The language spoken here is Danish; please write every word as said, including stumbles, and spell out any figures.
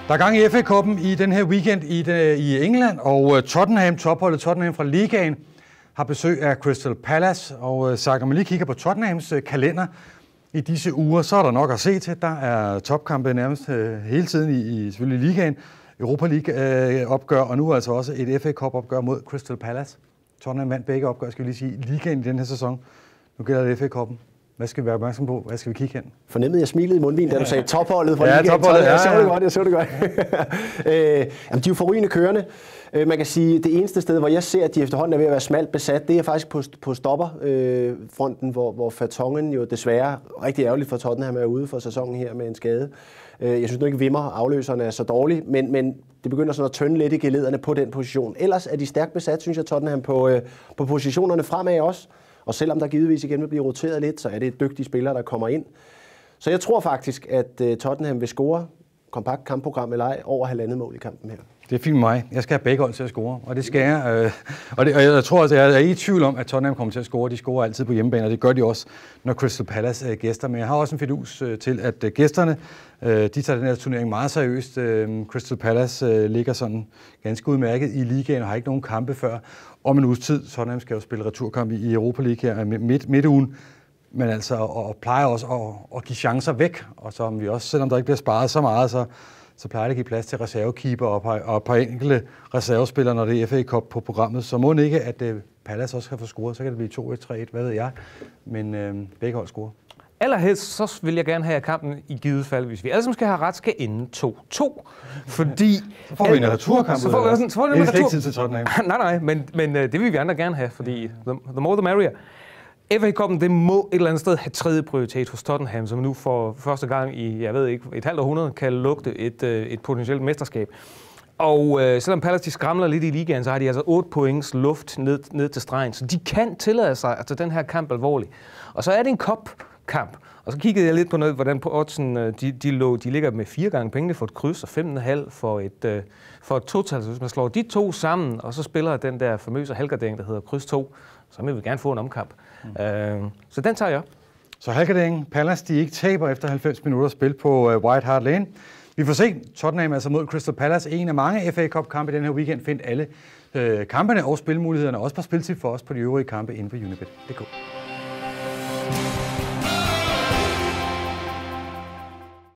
Der er gang i F A-cuppen i den her weekend i, det, i England, og Tottenham, topholdet Tottenham fra ligaen, har besøg af Crystal Palace. Og sagt, når man lige kigger på Tottenhams kalender i disse uger, så er der nok at se til. Der er topkampe nærmest hele tiden i, i selvfølgelig ligaen, Europa League-opgør, og nu altså også et F A-cup-opgør mod Crystal Palace. Tottenham vandt begge opgør, skal vi lige sige, ligaen i den her sæson. Nu gælder det F A-cuppen. Hvad skal vi være opmærksom på? Hvad skal vi kigge hen? Fornemmede jeg smilede i mundvin, da du sagde topholdet fra ja, ligaen. Topholdet, ja, ja. Jeg så det godt, jeg så det godt. øh, jamen, de er jo forrygende kørende. Øh, man kan sige, det eneste sted, hvor jeg ser, at de efterhånden er ved at være smalt besat, det er faktisk på, på stopperfronten, øh, hvor, hvor Vertonghen jo desværre, rigtig ærgerligt for Tottenham, er ude for sæsonen her med en skade. Øh, jeg synes nu ikke, Wimmer, afløserne er så dårlige, men, men det begynder sådan at tynde lidt i gelederne på den position. Ellers er de stærkt besat, synes jeg, Tottenham på, øh, på positionerne fremad også. Og selvom der givetvis igen vil blive roteret lidt, så er det et dygtige spillere, der kommer ind. Så jeg tror faktisk, at Tottenham vil score, kompakt kampprogram eller ej, over halvandet mål i kampen her. Det er fint med mig. Jeg skal have begge hold til at score, og det skal jeg. Øh, og, det, og jeg tror også, jeg er i tvivl om, at Tottenham kommer til at score. De scorer altid på hjemmebane, og det gør de også, når Crystal Palace øh, gæster. Men jeg har også en fidus øh, til, at øh, gæsterne, øh, de tager den her turnering meget seriøst. Øh, Crystal Palace øh, ligger sådan ganske udmærket i ligaen og har ikke nogen kampe før. Om en uges tid, Tottenham skal jo spille returkamp i Europa League her midt, midt ugen. Men altså, og, og plejer også at, at give chancer væk. Og som vi også, selvom der ikke bliver sparet så meget, så så plejer det at give plads til reservekeeper og et par, par enkelte reservespillere, når det er F A-cup på programmet. Så må det ikke, at uh, Palace også kan få scoret, så kan det blive to et tre et, hvad ved jeg. Men uh, begge hold scorer. Allerhelst så vil jeg gerne have, at kampen i givet fald, hvis vi alle sammen skal have ret, skal ende to to. Fordi så får vi en returkamp. Så får vi også en, så får vi en retur. Det er retur. tid til Tottenham. nej, nej, men, men det vil vi andre gerne have, fordi the, the more the merrier. F A-cuppen, det må et eller andet sted have tredje prioritet hos Tottenham, som nu for første gang i, jeg ved ikke, et halvt århundrede kan lugte et, et potentielt mesterskab. Og øh, selvom Palace de skramler lidt i ligaen, så har de altså otte points luft ned, ned til stregen, så de kan tillade sig at tage den her kamp alvorligt. Og så er det en cup-kamp. Og så kiggede jeg lidt på noget, hvordan på oddsen, de, de, lå, de ligger med fire gange pengene for et kryds og fem komma fem for et, øh, for et total. Så hvis man slår de to sammen, og så spiller den der famøse halvgardering, der hedder kryds to, så vil vi gerne få en omkamp. Mm. Øh, så den tager jeg. Så halvgardering, Palace, de ikke taber efter halvfems minutter spil på uh, White Hart Lane. Vi får se Tottenham altså mod Crystal Palace. En af mange F A-cup-kampe i den her weekend. Find alle øh, kampene og spilmulighederne også på spiltip for os på de øvrige kampe inde på Unibet punktum d k.